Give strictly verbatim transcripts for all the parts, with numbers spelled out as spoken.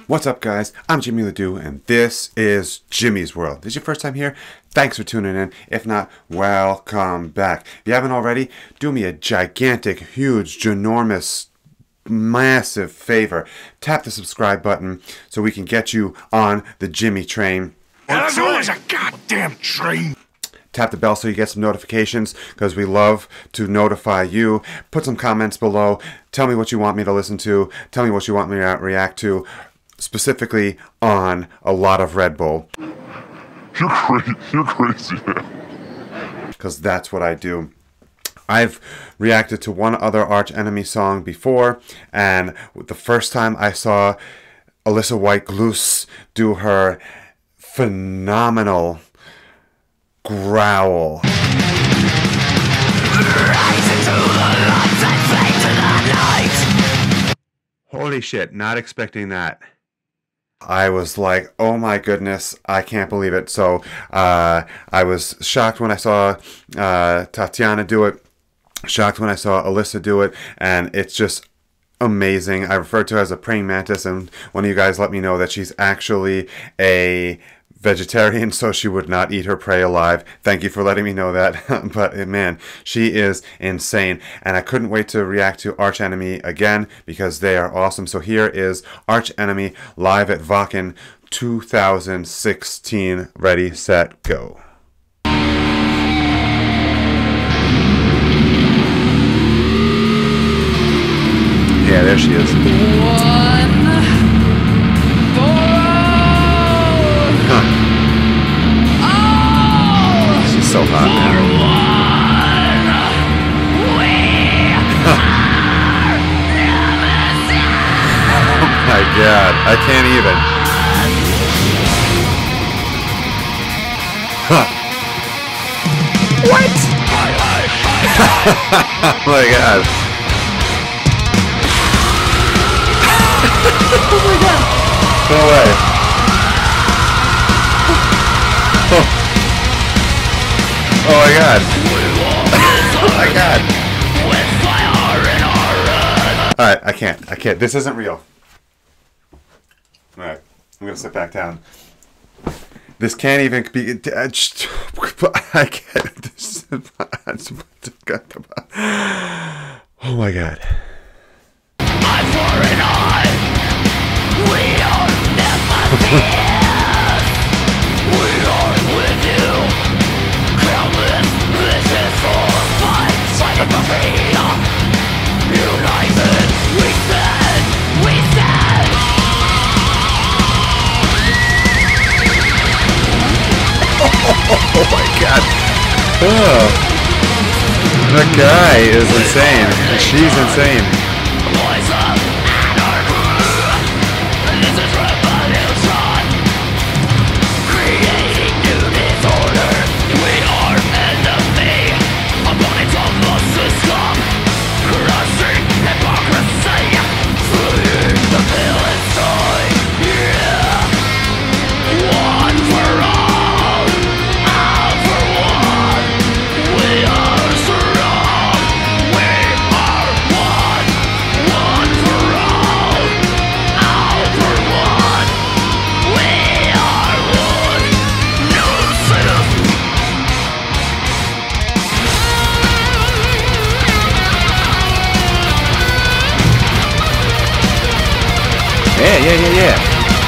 What's up, guys? I'm Jimmy Ledoux, and this is Jimmy's World. This is your first time here? Thanks for tuning in. If not, welcome back. If you haven't already, do me a gigantic, huge, ginormous, massive favor. Tap the subscribe button so we can get you on the Jimmy train. There's always a goddamn train. Tap the bell so you get some notifications, because we love to notify you. Put some comments below. Tell me what you want me to listen to. Tell me what you want me to react to, specifically on a lot of Red Bull. You're crazy. You're crazy, man. Because that's what I do. I've reacted to one other Arch Enemy song before, and the first time I saw Alissa White-Gluz do her phenomenal growl. Holy shit, not expecting that. I was like, oh my goodness, I can't believe it. So uh, I was shocked when I saw uh, Tatiana do it, shocked when I saw Alissa do it, and it's just amazing. I refer to her as a praying mantis, and one of you guys let me know that she's actually a vegetarian, so she would not eat her prey alive. Thank you for letting me know that. But man, she is insane, and I couldn't wait to react to Arch Enemy again because they are awesome. So here is Arch Enemy live at Wacken two thousand sixteen. Ready, set, go. Yeah, there she is. One. So hot, man. Oh my god, I can't even. Huh. What? Oh my god. Oh my god. No way. Oh. Oh my god. Oh my god. Alright, I can't. I can't. This isn't real. Alright, I'm gonna sit back down. This can't even be. I can't. This oh my god. Oh my god. Oh. That guy is insane. And she's insane. Yeah, yeah, yeah, yeah.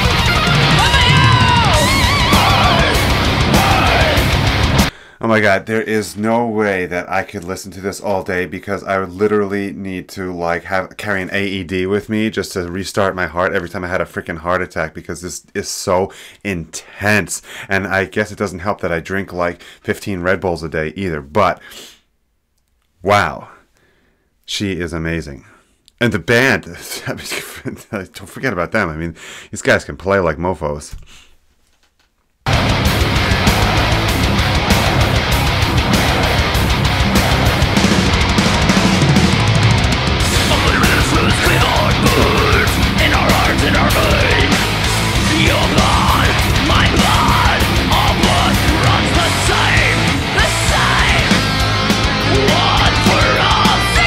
Oh my god, there is no way that I could listen to this all day, because I would literally need to like have carry an A E D with me just to restart my heart every time I had a freaking heart attack, because this is so intense. And I guess it doesn't help that I drink like fifteen Red Bulls a day either, but wow, she is amazing. And the band, don't forget about them. I mean, these guys can play like mofos.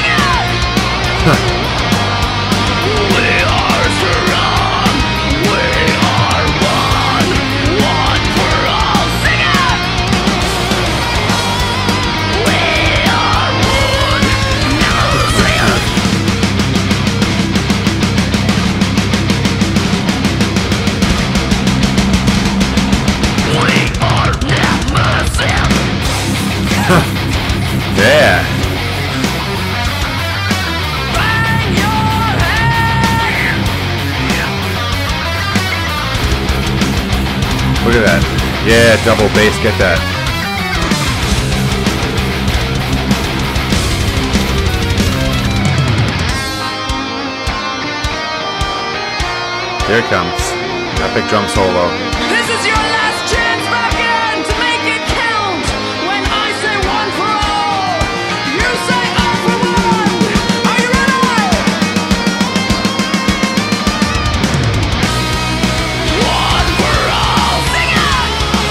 We are strong. We that. Yeah, double bass, get that. Here it comes. Epic drum solo. This is your last chance back in to make it count. When I say one for all, you say all for one. Are you ready? One for all, sing it!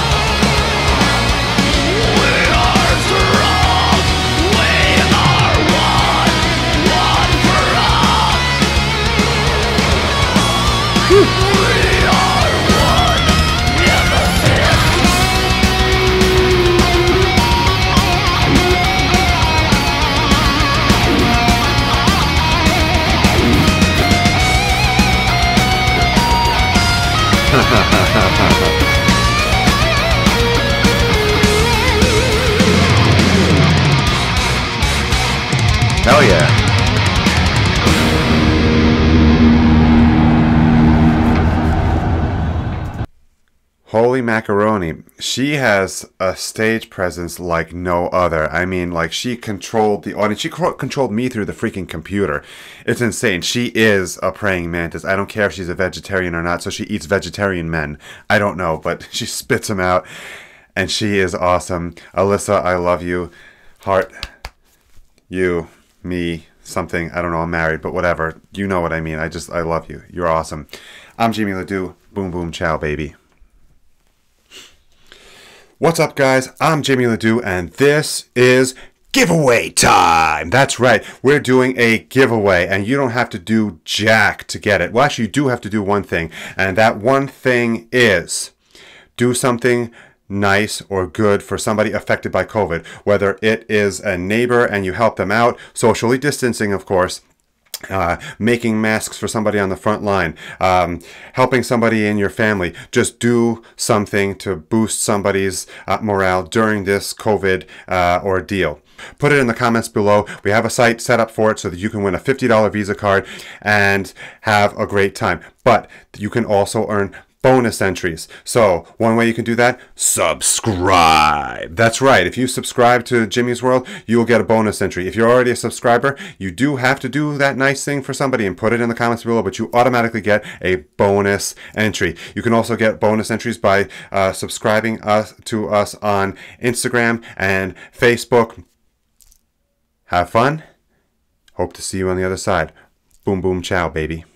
We are strong. We are one. One for all. We are one. Never fail. Hell yeah. Holy macaroni. She has a stage presence like no other. I mean, like, she controlled the audience. She cro- controlled me through the freaking computer. It's insane. She is a praying mantis. I don't care if she's a vegetarian or not, so she eats vegetarian men. I don't know, but she spits them out, and she is awesome. Alyssa, I love you. Heart, you, me, something. I don't know, I'm married, but whatever. You know what I mean. I just, I love you. You're awesome. I'm Jimmy Ledoux. Boom, boom, ciao, baby. What's up, guys? I'm Jimmy Ledoux, and this is giveaway time. That's right. We're doing a giveaway, and you don't have to do jack to get it. Well, actually, you do have to do one thing, and that one thing is do something nice or good for somebody affected by COVID, whether it is a neighbor and you help them out, socially distancing, of course, Uh, making masks for somebody on the front line, um, helping somebody in your family. Just do something to boost somebody's uh, morale during this COVID uh, ordeal. Put it in the comments below. We have a site set up for it so that you can win a fifty dollar Visa card and have a great time. But you can also earn bonus entries. So one way you can do that, subscribe. That's right. If you subscribe to Jimmy's World, you will get a bonus entry. If you're already a subscriber, you do have to do that nice thing for somebody and put it in the comments below, but you automatically get a bonus entry. You can also get bonus entries by uh, subscribing us to us on Instagram and Facebook. Have fun. Hope to see you on the other side. Boom, boom, ciao, baby.